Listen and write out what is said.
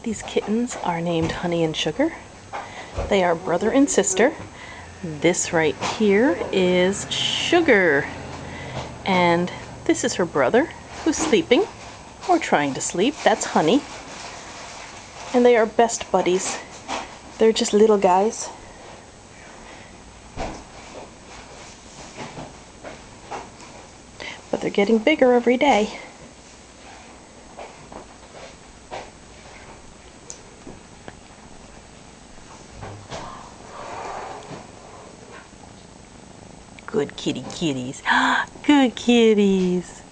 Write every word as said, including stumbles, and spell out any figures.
These kittens are named Honey and Sugar. They are brother and sister. This right here is Sugar. And this is her brother, who's sleeping, or trying to sleep. That's Honey. And they are best buddies. They're just little guys. But they're getting bigger every day. Good kitty kitties. Good kitties.